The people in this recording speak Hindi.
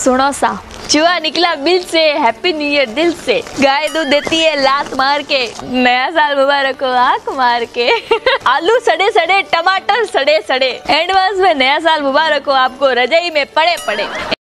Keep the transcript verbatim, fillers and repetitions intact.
सुनो सा, चूहा निकला बिल से, हैप्पी न्यू ईयर दिल से। गाय दूध देती है लात मार के, नया साल मुबारक हो आंख मार के। आलू सड़े सड़े, टमाटर सड़े सड़े, एडवांस में नया साल मुबारक हो आपको, रजाई में पड़े पड़े।